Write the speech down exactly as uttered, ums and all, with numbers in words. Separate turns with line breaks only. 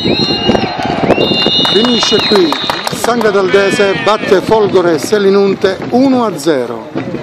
Finisce qui, San Cataldese batte Folgore Selinunte uno a zero.